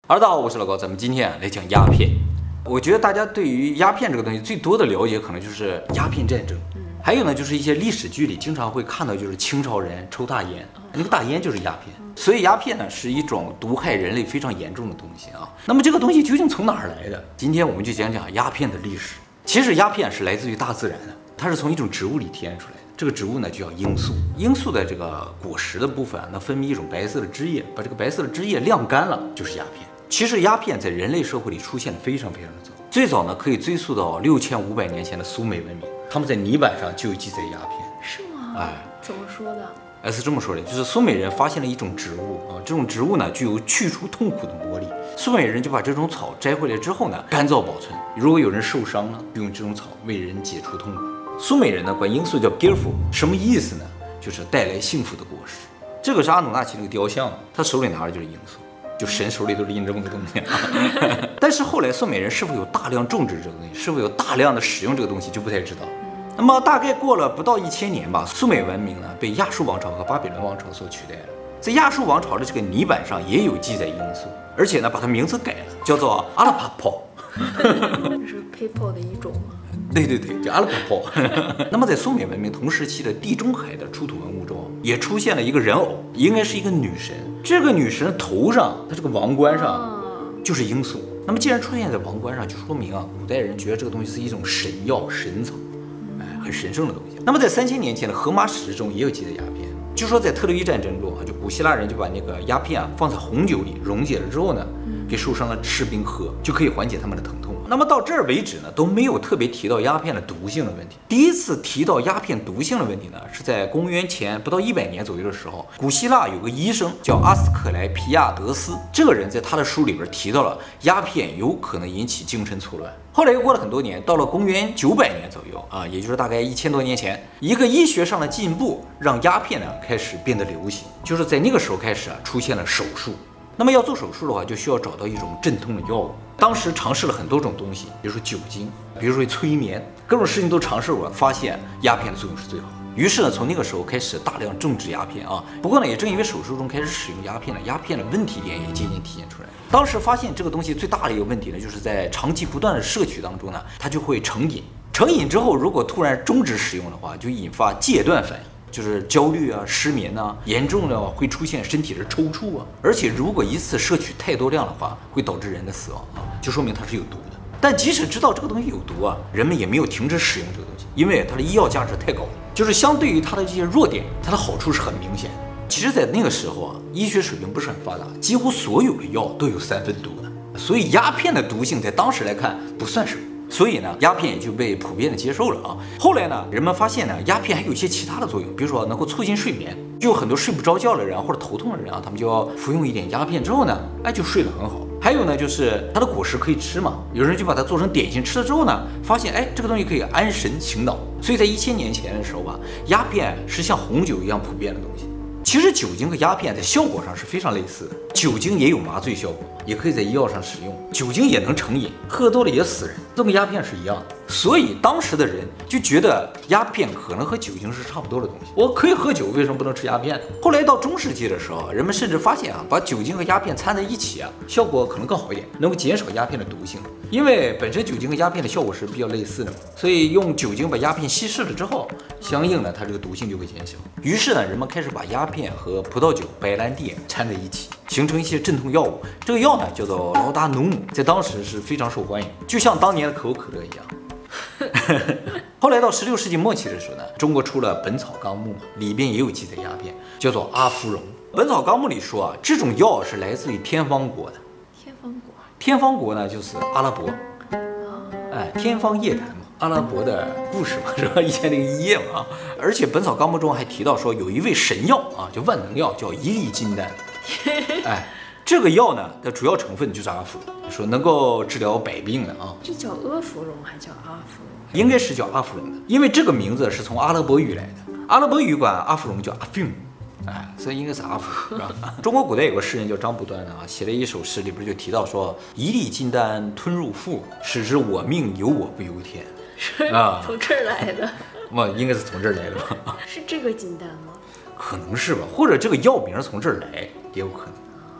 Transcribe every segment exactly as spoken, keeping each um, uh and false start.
哈喽，大家好，我是老高，咱们今天啊来讲鸦片。我觉得大家对于鸦片这个东西最多的了解，可能就是鸦片战争，还有呢就是一些历史剧里经常会看到，就是清朝人抽大烟，那个大烟就是鸦片。所以鸦片呢是一种毒害人类非常严重的东西啊。那么这个东西究竟从哪儿来的？今天我们就讲讲鸦片的历史。其实鸦片是来自于大自然的，它是从一种植物里提炼出来的。这个植物呢就叫罂粟，罂粟的这个果实的部分啊，能分泌一种白色的汁液，把这个白色的汁液晾干了，就是鸦片。其实鸦片在人类社会里出现的非常非常的早，最早呢可以追溯到六千五百年前的苏美文明，他们在泥板上就有记载鸦片。 是吗？ 哎， 怎么说的？ 哎，是这么说的，就是苏美人发现了一种植物啊，这种植物呢具有去除痛苦的魔力。苏美人就把这种草摘回来之后呢，干燥保存。如果有人受伤了，就用这种草为人解除痛苦。苏美人呢管罂粟叫 gilfu， 什么意思呢？就是带来幸福的果实。这个是阿努纳奇那个雕像，他手里拿的就是罂粟。就神手里都拎这么个东西啊，但是后来苏美人是否有大量种植这个东西，是否有大量的使用这个东西就不太知道。那么大概过了不到一千年吧，苏美文明呢被亚述王朝和巴比伦王朝所取代了。在亚述王朝的这个泥板上也有记载罂粟，而且呢把它名字改了，叫做阿拉帕泡。 这是 people 的一种吗？ 对对对，叫阿拉帕泡。那么在苏美文明同时期的地中海的出土文物中，也出现了一个人偶，应该是一个女神。这个女神头上，她这个王冠上就是罂粟。那么既然出现在王冠上，就说明啊，古代人觉得这个东西是一种神药神草，哎，很神圣的东西。那么在三千年前的荷马史诗中也有记载鸦片。据说在特洛伊战争中啊，就古希腊人就把那个鸦片啊放在红酒里溶解了之后呢，给受伤的士兵喝，就可以缓解他们的疼痛。那么到这儿为止呢，都没有特别提到鸦片的毒性的问题。第一次提到鸦片毒性的问题呢，是在公元前不到一百年左右的时候，古希腊有个医生叫阿斯克莱皮亚德斯，这个人在他的书里边提到了鸦片有可能引起精神错乱。后来又过了很多年，到了公元九百年左右啊，也就是大概一千多年前，一个医学上的进步让鸦片呢开始变得流行，就是在那个时候开始啊出现了手术。那么要做手术的话，就需要找到一种镇痛的药物。当时尝试了很多种东西，比如说酒精，比如说催眠，各种事情都尝试过，发现鸦片的作用是最好的。于是呢，从那个时候开始大量种植鸦片啊。不过呢，也正因为手术中开始使用鸦片了，鸦片的问题点也渐渐体现出来。当时发现这个东西最大的一个问题呢，就是在长期不断的摄取当中呢，它就会成瘾。成瘾之后，如果突然终止使用的话，就引发戒断反应。就是焦虑啊、失眠啊，严重的会出现身体的抽搐啊，而且如果一次摄取太多量的话，会导致人的死亡啊，就说明它是有毒的。但即使知道这个东西有毒啊，人们也没有停止使用这个东西，因为它的医药价值太高了。就是相对于它的这些弱点，它的好处是很明显的。其实，在那个时候啊，医学水平不是很发达，几乎所有的药都有三分毒的，所以鸦片的毒性在当时来看不算什么。所以呢，鸦片也就被普遍的接受了啊。后来呢，人们发现呢，鸦片还有一些其他的作用，比如说能够促进睡眠，就有很多睡不着觉的人或者头痛的人啊，他们就要服用一点鸦片之后呢，哎，就睡得很好。还有呢，就是它的果实可以吃嘛，有人就把它做成点心吃了之后呢，发现哎，这个东西可以安神醒脑。所以在一千年前的时候吧，鸦片是像红酒一样普遍的东西。其实酒精和鸦片在效果上是非常类似的，酒精也有麻醉效果，也可以在医药上使用，酒精也能成瘾，喝多了也死人，这跟鸦片是一样的。所以当时的人就觉得鸦片可能和酒精是差不多的东西，我可以喝酒，为什么不能吃鸦片？后来到中世纪的时候，人们甚至发现啊，把酒精和鸦片掺在一起啊，效果可能更好一点，能够减少鸦片的毒性。因为本身酒精和鸦片的效果是比较类似的嘛，所以用酒精把鸦片稀释了之后，相应的它这个毒性就会减小。于是呢，人们开始把鸦片和葡萄酒、白兰地掺在一起，形成一些镇痛药物。这个药呢叫做劳达努姆，在当时是非常受欢迎，就像当年的可口可乐一样。后来到十六世纪末期的时候呢，中国出了《本草纲目》，里边也有记载鸦片，叫做阿芙蓉。《本草纲目》里说啊，这种药是来自于天方国的。 天方国， 天方国呢就是阿拉伯，哎，天方夜谭嘛，阿拉伯的故事嘛，是吧？以前那个一夜嘛。而且《本草纲目》中还提到说，有一味神药啊，叫万能药，叫一粒金丹。哎。这个药呢的主要成分就是阿芙蓉，说能够治疗百病的啊。 这叫阿芙蓉还叫阿芙蓉？ 应该是叫阿芙蓉的，因为这个名字是从阿拉伯语来的。阿拉伯语管阿芙蓉叫阿菲姆，哎，所以应该是阿芙蓉。中国古代有个诗人叫张伯端啊，写了一首诗，里边就提到说：“一粒金丹吞入腹，使之我命由我不由天。” 是啊，从这儿来的。 我应该是从这儿来的吧？ 是这个金丹吗？ 可能是吧，或者这个药名从这儿来也有可能。哎。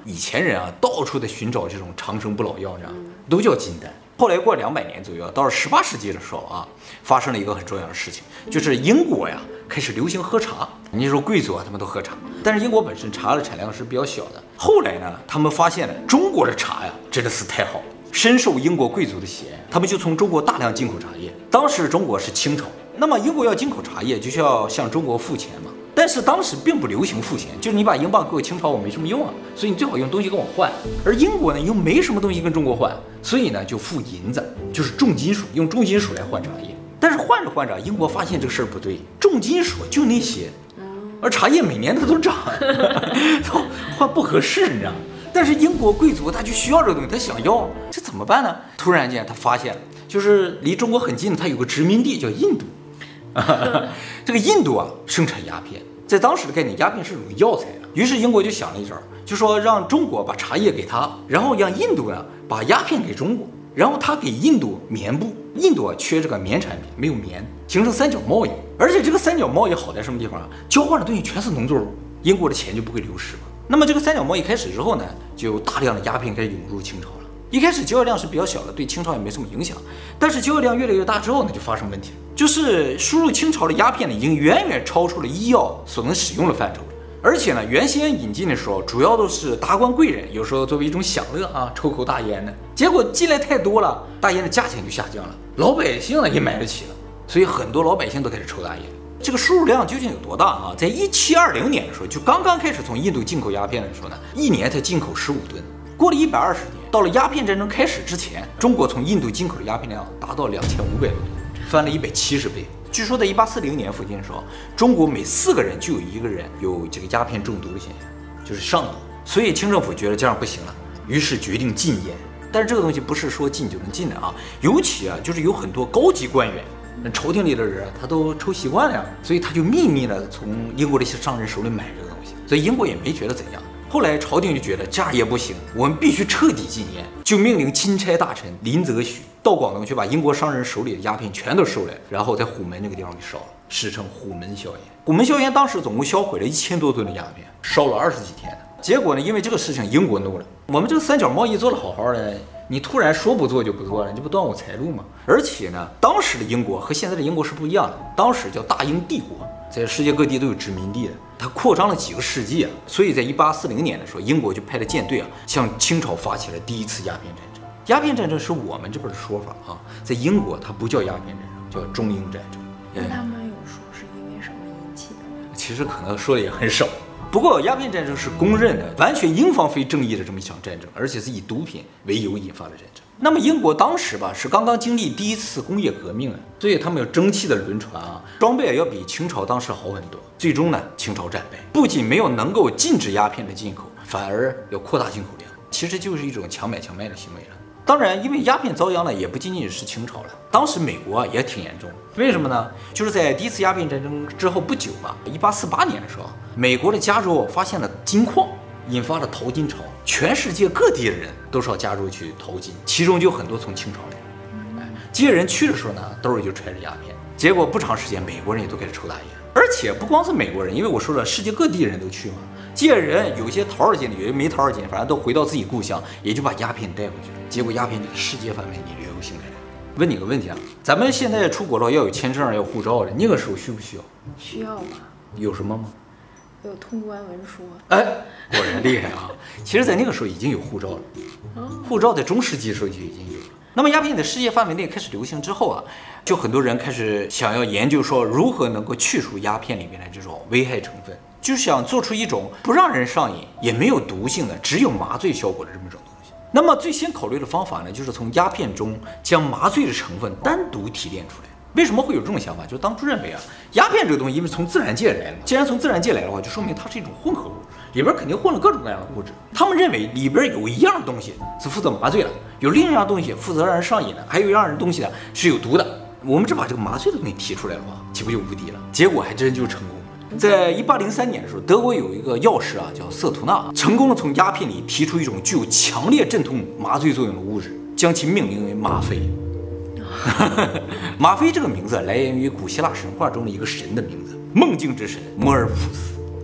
以前人啊，到处在寻找这种长生不老药，这样都叫金丹。后来过两百年左右，到了十八世纪的时候啊，发生了一个很重要的事情，就是英国呀开始流行喝茶。你说贵族啊，他们都喝茶，但是英国本身茶的产量是比较小的。后来呢，他们发现了中国的茶呀真的是太好了，深受英国贵族的喜爱，他们就从中国大量进口茶叶。当时中国是清朝，那么英国要进口茶叶，就需要向中国付钱嘛。但是当时并不流行付钱，就是你把英镑给我清朝，我没什么用啊，所以你最好用东西跟我换。而英国呢又没什么东西跟中国换，所以呢就付银子，就是重金属，用重金属来换茶叶。但是换着换着，英国发现这个事儿不对，重金属就那些，而茶叶每年它都涨，换不合适，你知道吗？但是英国贵族他就需要这个东西，他想要，这怎么办呢？突然间他发现了，就是离中国很近，他有个殖民地叫印度。这个印度啊生产鸦片，在当时的概念，鸦片是种药材啊。于是英国就想了一招，就说让中国把茶叶给他，然后让印度呢把鸦片给中国，然后他给印度棉布。印度啊缺这个棉产品，没有棉，形成三角贸易。而且这个三角贸易好在什么地方啊？交换的东西全是农作物，英国的钱就不会流失嘛。那么这个三角贸易开始之后呢，就有大量的鸦片开始涌入清朝了。一开始交易量是比较小的，对清朝也没什么影响。但是交易量越来越大之后呢，就发生问题了，就是输入清朝的鸦片呢，已经远远超出了医药所能使用的范畴了。而且呢，原先引进的时候，主要都是达官贵人，有时候作为一种享乐啊，抽口大烟的。结果进来太多了，大烟的价钱就下降了，老百姓呢也买得起了，所以很多老百姓都开始抽大烟。这个输入量究竟有多大啊？在一七二零年的时候，就刚刚开始从印度进口鸦片的时候呢，一年才进口十五吨。过了一百二十年，到了鸦片战争开始之前，中国从印度进口的鸦片量达到两千五百多吨，翻了一百七十倍。据说在一八四零年附近的时候，中国每四个人就有一个人有这个鸦片中毒的现象，就是上瘾。所以清政府觉得这样不行了，于是决定禁烟。但是这个东西不是说禁就能禁的啊，尤其啊，就是有很多高级官员，那朝廷里的人他都抽习惯了呀，所以他就秘密的从英国的一些商人手里买这个东西，所以英国也没觉得怎样。后来朝廷就觉得这样也不行，我们必须彻底禁烟，就命令钦差大臣林则徐到广东去把英国商人手里的鸦片全都收来，然后在虎门那个地方给烧了，史称虎门硝烟。虎门硝烟当时总共销毁了一千多吨的鸦片，烧了二十几天的。结果呢，因为这个事情英国怒了，我们这个三角贸易做得好好的，你突然说不做就不做了，你这不断我财路吗？而且呢，当时的英国和现在的英国是不一样的，当时叫大英帝国，在世界各地都有殖民地的，它扩张了几个世纪啊，所以在一八四零年的时候，英国就派了舰队啊，向清朝发起了第一次鸦片战争。鸦片战争是我们这边的说法啊，在英国它不叫鸦片战争，叫中英战争。 那他们有说是因为什么引起的吗？ 其实可能说的也很少。不过鸦片战争是公认的，完全英方非正义的这么一场战争，而且是以毒品为由引发的战争。那么英国当时吧是刚刚经历第一次工业革命啊，所以他们有蒸汽的轮船啊，装备要比清朝当时好很多。最终呢，清朝战败，不仅没有能够禁止鸦片的进口，反而要扩大进口量，其实就是一种强买强卖的行为了。当然，因为鸦片遭殃呢，也不仅仅是清朝了，当时美国啊也挺严重。为什么呢？就是在第一次鸦片战争之后不久吧，一八四八年的时候，美国的加州发现了金矿，引发了淘金潮，全世界各地的人都上加州去淘金，其中就很多从清朝来。哎，这些人去的时候呢，兜里就揣着鸦片，结果不长时间，美国人也都开始抽大烟。而且不光是美国人，因为我说了，世界各地人都去嘛。这些人有些淘着金的，有些没淘着金，反正都回到自己故乡，也就把鸦片带回去了。结果鸦片就在世界范围内流行开来。问你个问题啊，咱们现在出国了要有签证，要有护照的，那个时候需不需要？ 需要吧？ 有什么吗？ 有通关文书。 哎，果然厉害啊！其实，在那个时候已经有护照了，护照在中世纪的时候就已经有了。那么鸦片在世界范围内开始流行之后啊，就很多人开始想要研究说如何能够去除鸦片里面的这种危害成分，就是想做出一种不让人上瘾也没有毒性的，只有麻醉效果的这么一种东西。那么最先考虑的方法呢，就是从鸦片中将麻醉的成分单独提炼出来。为什么会有这种想法？就当初认为啊，鸦片这个东西因为从自然界来的，既然从自然界来的话，就说明它是一种混合物，里边肯定混了各种各样的物质。他们认为里边有一样东西是负责麻醉的，有另一样东西负责让人上瘾的，还有一样东西呢是有毒的。我们只把这个麻醉的东西提出来的话，岂不就无敌了？结果还真就成功了。在一八零三年的时候，德国有一个药师啊，叫瑟图纳，成功的从鸦片里提出一种具有强烈镇痛麻醉作用的物质，将其命名为吗啡。吗啡这个名字来源于古希腊神话中的一个神的名字，梦境之神摩尔普斯。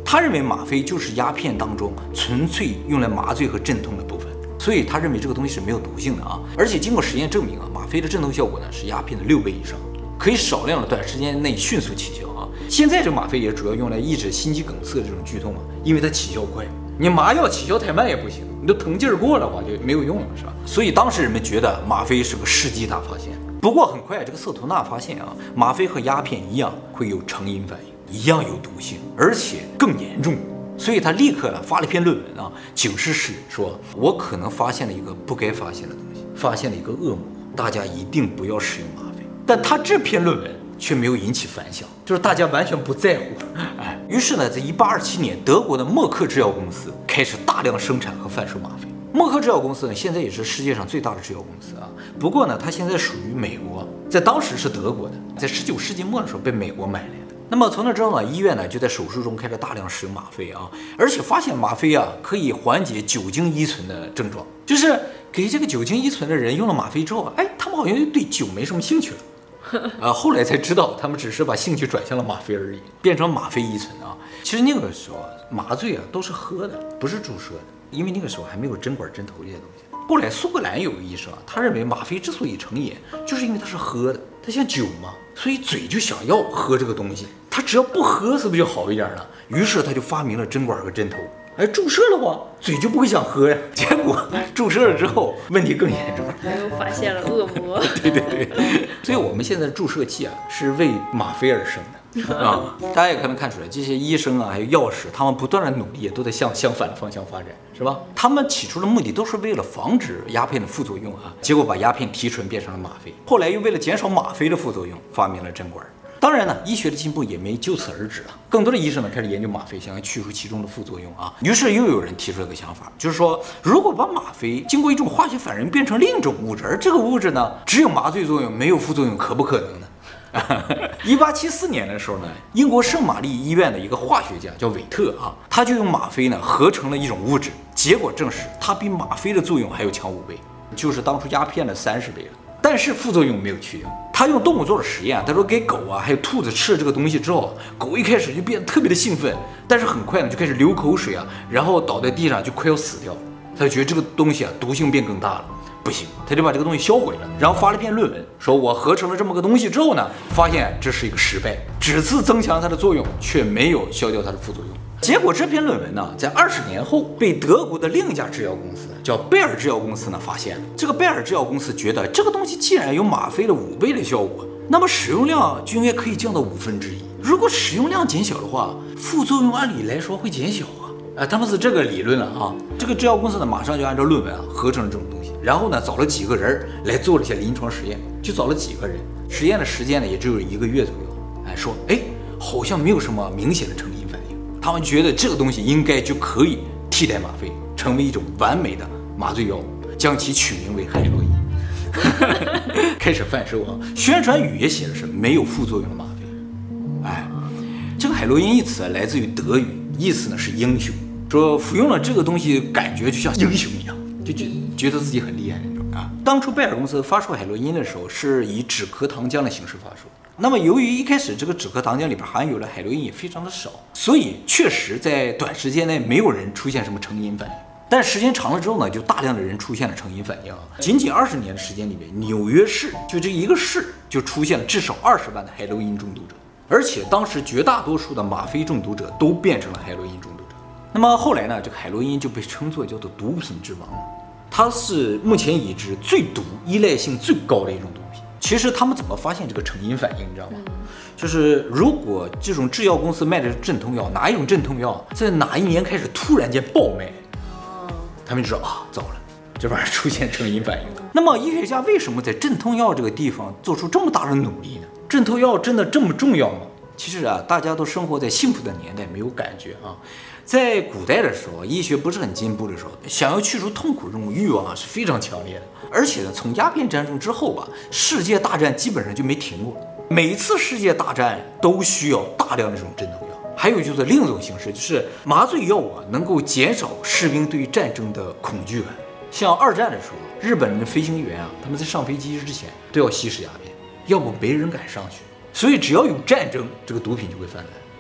他认为吗啡就是鸦片当中纯粹用来麻醉和镇痛的部分，所以他认为这个东西是没有毒性的啊。而且经过实验证明啊，吗啡的镇痛效果呢是鸦片的六倍以上，可以少量的短时间内迅速起效啊。现在这个吗啡也主要用来抑制心肌梗塞这种剧痛啊，因为它起效快。你麻药起效太慢也不行，你都疼劲儿过了的话就没有用了，是吧？所以当时人们觉得吗啡是个世纪大发现。不过很快，这个瑟图纳发现啊，吗啡和鸦片一样会有成瘾反应，一样有毒性，而且更严重。所以他立刻呢发了一篇论文啊，警示世人说：“我可能发现了一个不该发现的东西，发现了一个恶魔，大家一定不要使用吗啡。”但他这篇论文却没有引起反响，就是大家完全不在乎。哎，于是呢，在一八二七年，德国的默克制药公司开始大量生产和贩售吗啡。默克制药公司呢，现在也是世界上最大的制药公司啊。不过呢，它现在属于美国，在当时是德国的，在十九世纪末的时候被美国买来的。那么从那之后呢，医院呢就在手术中开始大量使用吗啡啊，而且发现吗啡啊可以缓解酒精依存的症状，就是给这个酒精依存的人用了吗啡之后，哎，他们好像对酒没什么兴趣了。啊，后来才知道，他们只是把兴趣转向了吗啡而已，变成吗啡依存啊。其实那个时候麻醉啊都是喝的，不是注射的，因为那个时候还没有针管针头这些东西。后来苏格兰有个医生啊，他认为吗啡之所以成瘾，就是因为它是喝的，它像酒嘛，所以嘴就想要喝这个东西，他只要不喝是不是就好一点了？于是他就发明了针管和针头。哎，注射的话，嘴就不会想喝呀。结果注射了之后，问题更严重了， 又发现了恶魔。 对对对，所以我们现在的注射器啊，是为吗啡而生的啊。大家也可能看出来，这些医生啊，还有药师，他们不断的努力，都在向相反的方向发展，是吧？他们起初的目的都是为了防止鸦片的副作用啊，结果把鸦片提纯变成了吗啡，后来又为了减少吗啡的副作用，发明了针管。当然呢，医学的进步也没就此而止了。更多的医生呢开始研究吗啡，想要去除其中的副作用啊。于是又有人提出了个想法，就是说，如果把吗啡经过一种化学反应变成另一种物质，而这个物质呢只有麻醉作用，没有副作用，可不可能呢？一八七四年的时候呢，英国圣玛丽医院的一个化学家叫韦特啊，他就用吗啡呢合成了一种物质，结果证实它比吗啡的作用还要强五倍，就是当初鸦片的三十倍了。但是副作用没有去掉。他用动物做了实验，他说给狗啊还有兔子吃了这个东西之后，狗一开始就变得特别的兴奋，但是很快呢就开始流口水啊，然后倒在地上就快要死掉了。他就觉得这个东西啊毒性变更大了，不行，他就把这个东西销毁了，然后发了一篇论文，说我合成了这么个东西之后呢，发现这是一个失败，只是增强了它的作用，却没有消掉它的副作用。结果这篇论文呢，在二十年后被德国的另一家制药公司叫贝尔制药公司呢发现了。这个贝尔制药公司觉得这个东西既然有吗啡的五倍的效果，那么使用量就应该可以降到五分之一。如果使用量减小的话，副作用按理来说会减小啊。啊，他们是这个理论了啊。这个制药公司呢，马上就按照论文啊合成了这种东西，然后呢找了几个人来做了一些临床实验，就找了几个人，实验的时间呢也只有一个月左右。哎，说哎好像没有什么明显的成瘾反应。他们觉得这个东西应该就可以替代吗啡，成为一种完美的麻醉药物，将其取名为海洛因，开始贩售啊。宣传语也写的是没有副作用的吗啡。哎，这个海洛因一词来自于德语，意思呢是英雄，说服用了这个东西感觉就像英雄一样，就觉觉得自己很厉害那种啊。当初贝尔公司发售海洛因的时候，是以止咳糖浆的形式发售。那么由于一开始这个止咳糖浆里边含有的海洛因也非常的少，所以确实在短时间内没有人出现什么成瘾反应。但时间长了之后呢，就大量的人出现了成瘾反应啊。仅仅二十年的时间里面，纽约市就这一个市就出现了至少二十万的海洛因中毒者，而且当时绝大多数的吗啡中毒者都变成了海洛因中毒者。那么后来呢，这个海洛因就被称作叫做毒品之王，它是目前已知最毒、依赖性最高的一种毒品。其实他们怎么发现这个成瘾反应，你知道吗？就是如果这种制药公司卖的镇痛药，哪一种镇痛药在哪一年开始突然间爆卖，他们就知道啊，糟了，这玩意儿出现成瘾反应了。那么医学家为什么在镇痛药这个地方做出这么大的努力呢？镇痛药真的这么重要吗？其实啊，大家都生活在幸福的年代，没有感觉啊。在古代的时候，医学不是很进步的时候，想要去除痛苦这种欲望啊是非常强烈的。而且呢，从鸦片战争之后吧，世界大战基本上就没停过。每次世界大战都需要大量的这种镇痛药。还有就是另一种形式，就是麻醉药物啊，能够减少士兵对于战争的恐惧感。像二战的时候，日本人的飞行员啊，他们在上飞机之前都要吸食鸦片，要不没人敢上去。所以只要有战争，这个毒品就会泛滥。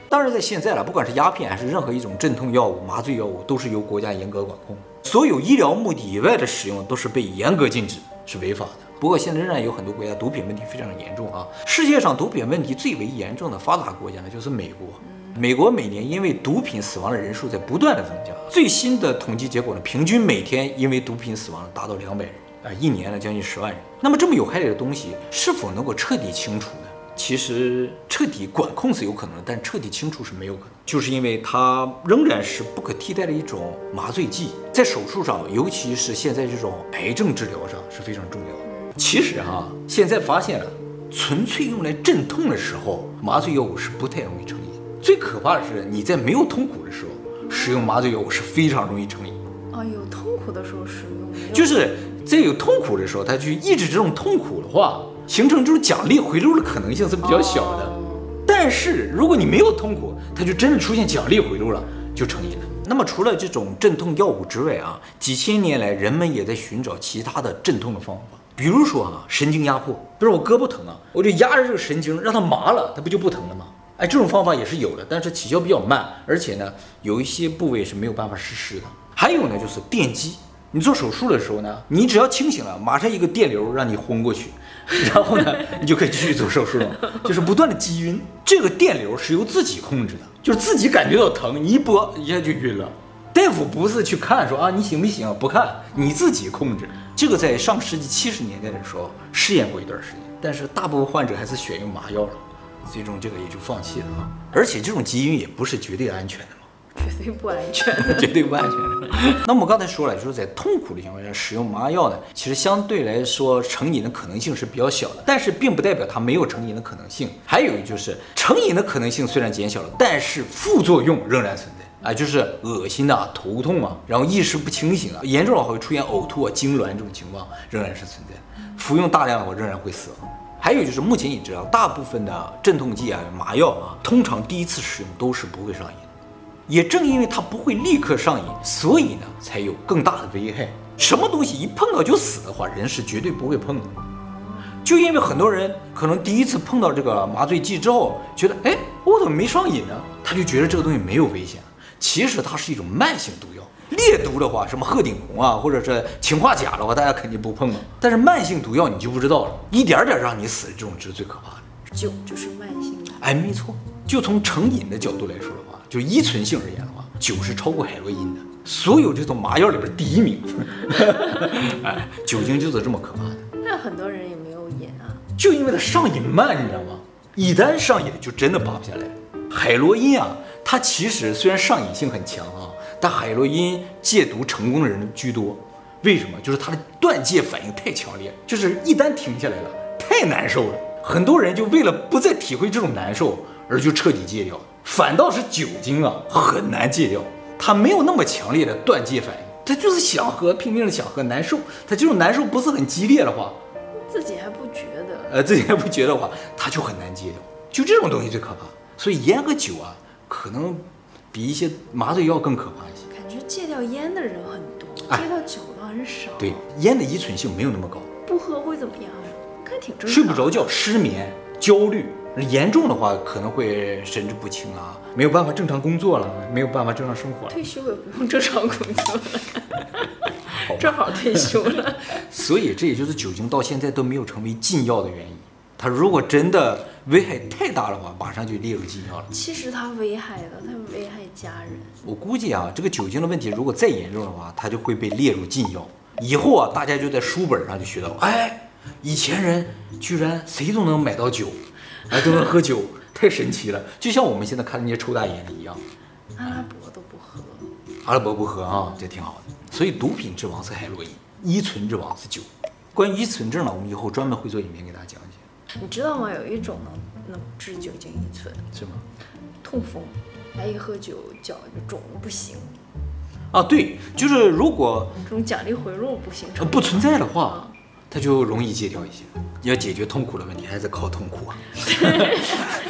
当然，在现在了，不管是鸦片还是任何一种镇痛药物、麻醉药物，都是由国家严格管控。所有医疗目的以外的使用都是被严格禁止，是违法的。不过现在仍然有很多国家毒品问题非常严重啊。世界上毒品问题最为严重的发达国家呢，就是美国。美国每年因为毒品死亡的人数在不断的增加，最新的统计结果呢，平均每天因为毒品死亡达到两百人啊，一年呢将近十万人。那么这么有害的东西，是否能够彻底清除呢？其实彻底管控是有可能的，但彻底清除是没有可能，就是因为它仍然是不可替代的一种麻醉剂，在手术上，尤其是现在这种癌症治疗上是非常重要的。其实哈，现在发现了，纯粹用来镇痛的时候，麻醉药物是不太容易成瘾。最可怕的是，你在没有痛苦的时候使用麻醉药物是非常容易成瘾。 哦，有痛苦的时候使用， 就是在有痛苦的时候，它去抑制这种痛苦的话，形成这种奖励回路的可能性是比较小的。哦、但是如果你没有痛苦，它就真的出现奖励回路了，就成瘾了。那么除了这种镇痛药物之外啊，几千年来人们也在寻找其他的镇痛的方法。比如说啊，神经压迫，比如我胳膊疼啊，我就压着这个神经让它麻了，它不就不疼了吗？哎，这种方法也是有的，但是起效比较慢，而且呢，有一些部位是没有办法实施的。还有呢，就是电击。你做手术的时候呢，你只要清醒了，马上一个电流让你昏过去，然后呢，你就可以继续做手术了，就是不断的击晕。这个电流是由自己控制的，就是自己感觉到疼，你一拨一下就晕了。大夫不是去看说啊你醒不醒，不看，你自己控制。这个在上世纪七十年代的时候试验过一段时间，但是大部分患者还是选用麻药了，最终这个也就放弃了啊。而且这种击晕也不是绝对安全的嘛。 绝对不安全， 绝对不安全的。那我们刚才说了，就是在痛苦的情况下使用麻药呢，其实相对来说成瘾的可能性是比较小的，但是并不代表它没有成瘾的可能性。还有就是成瘾的可能性虽然减小了，但是副作用仍然存在啊，就是恶心啊、头痛啊，然后意识不清醒啊，严重的话会出现呕吐啊、痉挛这种情况仍然是存在。服用大量的话仍然会死亡。还有就是目前已知啊，大部分的镇痛剂啊、麻药啊，通常第一次使用都是不会上瘾。也正因为它不会立刻上瘾，所以呢才有更大的危害。什么东西一碰到就死的话，人是绝对不会碰的。就因为很多人可能第一次碰到这个麻醉剂之后，觉得哎，我怎么没上瘾呢？他就觉得这个东西没有危险。其实它是一种慢性毒药。烈毒的话，什么鹤顶红啊，或者是氰化钾的话，大家肯定不碰嘛。但是慢性毒药你就不知道了，一点点让你死，这种是最可怕的。 酒就是慢性的。 哎，没错。就从成瘾的角度来说的话，就依存性而言的话，酒是超过海洛因的，所有这种麻药里边第一名。哎，酒精就是这么可怕的。 那很多人也没有瘾啊， 就因为它上瘾慢，你知道吗？一旦上瘾就真的拔不下来。海洛因啊，它其实虽然上瘾性很强啊，但海洛因戒毒成功的人居多。为什么？就是它的断戒反应太强烈，就是一旦停下来了，太难受了。很多人就为了不再体会这种难受，而就彻底戒掉。反倒是酒精啊，很难戒掉，它没有那么强烈的断戒反应，它就是想喝，拼命的想喝，难受。它这种难受不是很激烈的话， 自己还不觉得， 呃，自己还不觉得的话，它就很难戒掉。就这种东西最可怕。所以烟和酒啊，可能比一些麻醉药更可怕一些。 感觉戒掉烟的人很多， 哎、 戒掉酒的很少。 对，烟的依存性没有那么高。 不喝会怎么样？看挺正常。 睡不着觉、失眠、焦虑。严重的话可能会神志不清啊，没有办法正常工作了，没有办法正常生活了。 退休也不用正常工作了，正好退休了。 所以这也就是酒精到现在都没有成为禁药的原因。它如果真的危害太大的话，马上就列入禁药了。 其实它危害的，它危害家人。 我估计啊，这个酒精的问题如果再严重的话，它就会被列入禁药。以后啊，大家就在书本上就学到，哎，以前人居然谁都能买到酒。哎，都能喝酒，太神奇了！就像我们现在看那些抽大烟的一样。 阿拉伯都不喝， 阿拉伯不喝啊，这挺好的。所以毒品之王是海洛因，依存之王是酒。关于依存症呢，我们以后专门会做影片给大家讲解。 你知道吗？有一种能能治酒精依存， 是吗？ 痛风，他一喝酒脚就肿的不行。 啊，对，就是如果这种奖励回路不形成， 不存在的话。它就容易戒掉一些。要解决痛苦的问题，还是靠痛苦啊。